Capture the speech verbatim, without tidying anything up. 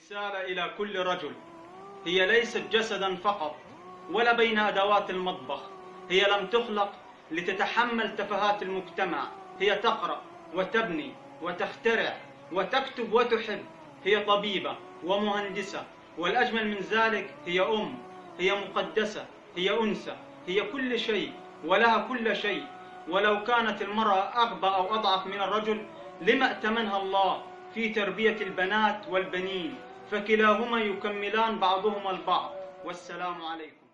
رسالة إلى كل رجل. هي ليست جسدا فقط ولا بين أدوات المطبخ. هي لم تخلق لتتحمل تفاهات المجتمع. هي تقرأ وتبني وتخترع وتكتب وتحب. هي طبيبة ومهندسة، والأجمل من ذلك هي أم. هي مقدسة، هي أنثى، هي كل شيء ولها كل شيء. ولو كانت المرأة أغبى أو أضعف من الرجل لما ائتمنها الله في تربية البنات والبنين، فكلاهما يكملان بعضهما البعض. والسلام عليكم.